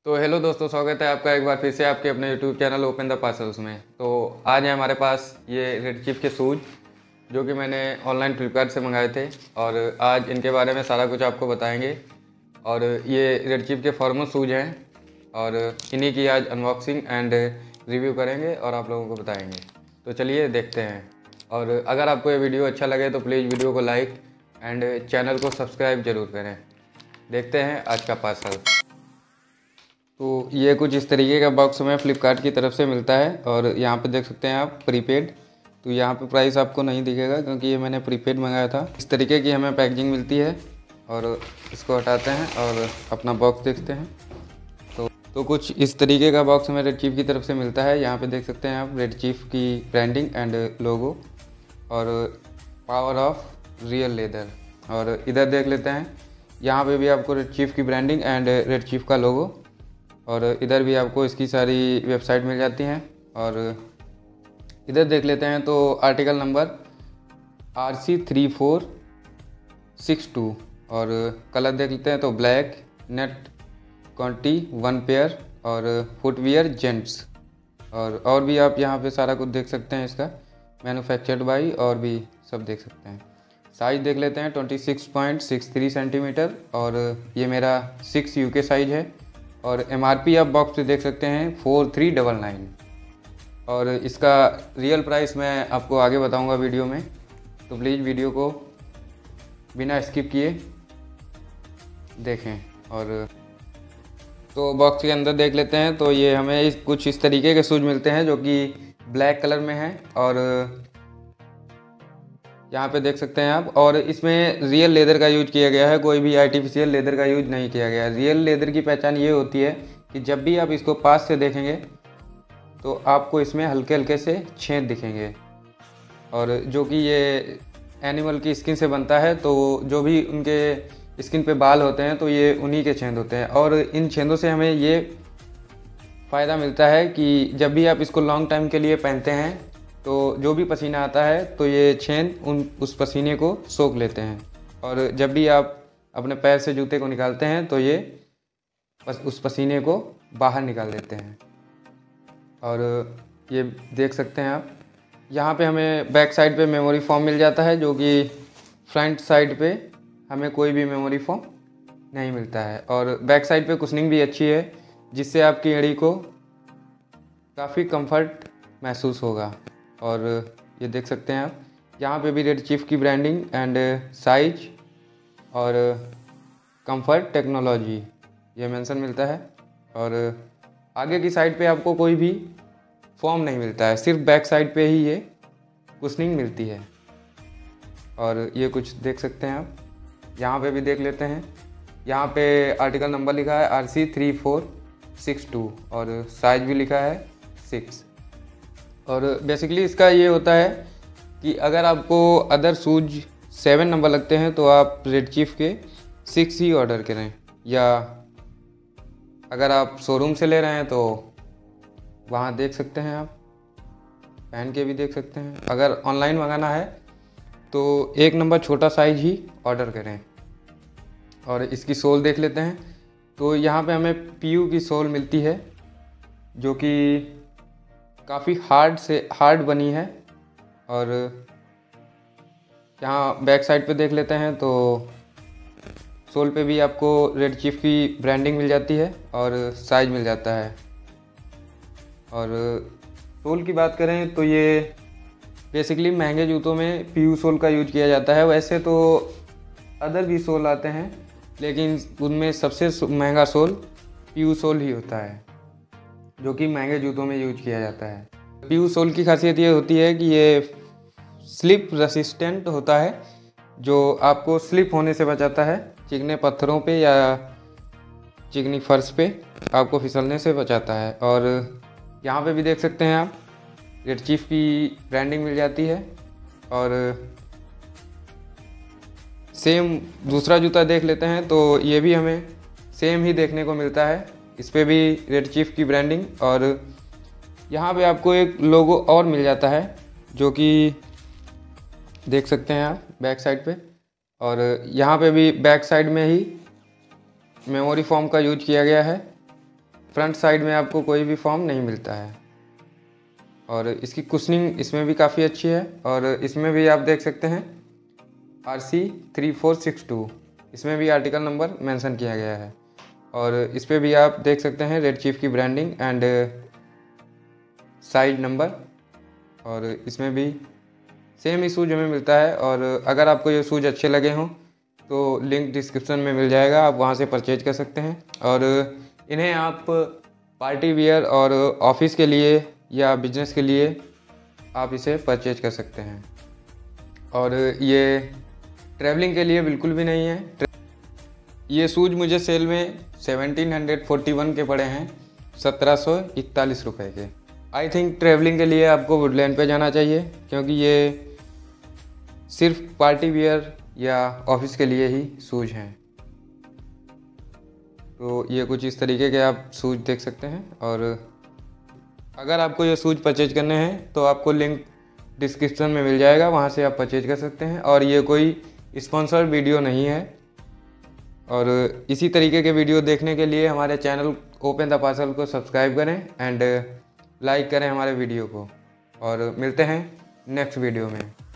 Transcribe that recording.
तो हेलो दोस्तों, स्वागत है आपका एक बार फिर से आपके अपने YouTube channel open the parcels में। तो आज है हमारे पास ये रेड चीफ के शूज़ जो कि मैंने ऑनलाइन फ्लिपकार्ट से मंगाए थे, और आज इनके बारे में सारा कुछ आपको बताएंगे। और ये रेड चीफ के फॉर्मल शूज़ हैं और इन्हीं की आज अनबॉक्सिंग एंड रिव्यू करेंगे और आप लोगों को बताएंगे। तो चलिए देखते हैं। और अगर आपको ये वीडियो अच्छा लगे तो प्लीज़ वीडियो को लाइक एंड चैनल को सब्सक्राइब ज़रूर करें। देखते हैं आज का पार्सल। तो ये कुछ इस तरीके का बॉक्स हमें फ़्लिपकार्ट की तरफ से मिलता है, और यहाँ पे देख सकते हैं आप प्रीपेड। तो यहाँ पे प्राइस आपको नहीं दिखेगा क्योंकि ये मैंने प्रीपेड मंगाया था। इस तरीके की हमें पैकेजिंग मिलती है और इसको हटाते हैं और अपना बॉक्स देखते हैं। तो कुछ इस तरीके का बॉक्स हमें रेड चीफ की तरफ से मिलता है। यहाँ पे देख सकते हैं आप रेड चीफ की ब्रांडिंग एंड लोगो और पावर ऑफ रियल लेदर। और इधर देख लेते हैं, यहाँ पे भी आपको रेड चीफ की ब्रांडिंग एंड रेड चीफ का लोगो, और इधर भी आपको इसकी सारी वेबसाइट मिल जाती हैं। और इधर देख लेते हैं तो आर्टिकल नंबर RC3462 और कलर देख लेते हैं तो ब्लैक, नेट क्वांटिटी 1 पेयर और फुटवियर जेंट्स। और भी आप यहाँ पे सारा कुछ देख सकते हैं, इसका मैन्युफैक्चर्ड बाई और भी सब देख सकते हैं। साइज़ देख लेते हैं 26.63 सेंटीमीटर और ये मेरा 6 UK साइज है। और MRP आप बॉक्स पे देख सकते हैं 4399। और इसका रियल प्राइस मैं आपको आगे बताऊंगा वीडियो में, तो प्लीज़ वीडियो को बिना स्किप किए देखें। और तो बॉक्स के अंदर देख लेते हैं तो ये हमें कुछ इस तरीके के शूज़ मिलते हैं जो कि ब्लैक कलर में हैं, और यहाँ पे देख सकते हैं आप। और इसमें रियल लेदर का यूज किया गया है, कोई भी आर्टिफिशियल लेदर का यूज नहीं किया गया है। रियल लेदर की पहचान ये होती है कि जब भी आप इसको पास से देखेंगे तो आपको इसमें हल्के हल्के से छेद दिखेंगे, और जो कि ये एनिमल की स्किन से बनता है, तो जो भी उनके स्किन पे बाल होते हैं तो ये उन्हीं के छेद होते हैं। और इन छेदों से हमें ये फ़ायदा मिलता है कि जब भी आप इसको लॉन्ग टाइम के लिए पहनते हैं तो जो भी पसीना आता है तो ये छेद उस पसीने को सोख लेते हैं, और जब भी आप अपने पैर से जूते को निकालते हैं तो ये उस पसीने को बाहर निकाल देते हैं। और ये देख सकते हैं आप, यहाँ पे हमें बैक साइड पे मेमोरी फोम मिल जाता है, जो कि फ्रंट साइड पे हमें कोई भी मेमोरी फोम नहीं मिलता है। और बैक साइड पे कुशनिंग भी अच्छी है, जिससे आपकी एड़ी को काफ़ी कंफर्ट महसूस होगा। और ये देख सकते हैं आप, यहाँ पे भी रेड चीफ की ब्रांडिंग एंड साइज और कंफर्ट टेक्नोलॉजी ये मेंशन मिलता है। और आगे की साइड पे आपको कोई भी फॉर्म नहीं मिलता है, सिर्फ बैक साइड पे ही ये कुशनिंग मिलती है। और ये कुछ देख सकते हैं आप, यहाँ पे भी देख लेते हैं। यहाँ पे आर्टिकल नंबर लिखा है RC3462 और साइज भी लिखा है 6। और बेसिकली इसका ये होता है कि अगर आपको अदर शूज 7 नंबर लगते हैं तो आप रेड चीफ के 6 ही ऑर्डर करें, या अगर आप शोरूम से ले रहे हैं तो वहाँ देख सकते हैं, आप पहन के भी देख सकते हैं। अगर ऑनलाइन मंगाना है तो 1 नंबर छोटा साइज ही ऑर्डर करें। और इसकी सोल देख लेते हैं तो यहाँ पे हमें PU की सोल मिलती है, जो कि काफ़ी हार्ड बनी है। और यहाँ बैक साइड पे देख लेते हैं तो सोल पे भी आपको रेड चीफ की ब्रांडिंग मिल जाती है और साइज मिल जाता है। और सोल की बात करें तो ये बेसिकली महंगे जूतों में PU सोल का यूज किया जाता है। वैसे तो अदर भी सोल आते हैं, लेकिन उनमें सबसे महंगा सोल PU सोल ही होता है, जो कि महंगे जूतों में यूज किया जाता है। PU सोल की खासियत ये होती है कि ये स्लिप रेसिस्टेंट होता है, जो आपको स्लिप होने से बचाता है। चिकने पत्थरों पे या चिकनी फर्श पे आपको फिसलने से बचाता है। और यहाँ पे भी देख सकते हैं आप, रेड चीफ की ब्रांडिंग मिल जाती है। और सेम दूसरा जूता देख लेते हैं तो ये भी हमें सेम ही देखने को मिलता है, इस पर भी रेड चीफ की ब्रांडिंग। और यहाँ पे आपको एक लोगो और मिल जाता है, जो कि देख सकते हैं आप बैक साइड पे। और यहाँ पे भी बैक साइड में ही मेमोरी फोम का यूज किया गया है। फ्रंट साइड में आपको कोई भी फॉर्म नहीं मिलता है। और इसकी कुशनिंग इसमें भी काफ़ी अच्छी है और इसमें भी आप देख सकते हैं RC3462, इसमें भी आर्टिकल नंबर मेंशन किया गया है। और इस पर भी आप देख सकते हैं रेड चीफ की ब्रांडिंग एंड साइड नंबर। और इसमें भी सेम ही शूज हमें मिलता है। और अगर आपको ये शूज अच्छे लगे हों तो लिंक डिस्क्रिप्शन में मिल जाएगा, आप वहाँ से परचेज कर सकते हैं। और इन्हें आप पार्टी वियर और ऑफिस के लिए या बिजनेस के लिए आप इसे परचेज कर सकते हैं। और ये ट्रैवलिंग के लिए बिल्कुल भी नहीं है। ये शूज़ मुझे सेल में 1741 के पड़े हैं, 1741 रुपये के। आई थिंक ट्रैवलिंग के लिए आपको वुडलैंड पे जाना चाहिए, क्योंकि ये सिर्फ पार्टी वियर या ऑफिस के लिए ही शूज़ हैं। तो ये कुछ इस तरीके के आप शूज़ देख सकते हैं। और अगर आपको ये शूज़ परचेज करने हैं तो आपको लिंक डिस्क्रिप्शन में मिल जाएगा, वहाँ से आप परचेज कर सकते हैं। और ये कोई स्पॉन्सर्ड वीडियो नहीं है। और इसी तरीके के वीडियो देखने के लिए हमारे चैनल ओपन द पार्सल को सब्सक्राइब करें एंड लाइक करें हमारे वीडियो को। और मिलते हैं नेक्स्ट वीडियो में।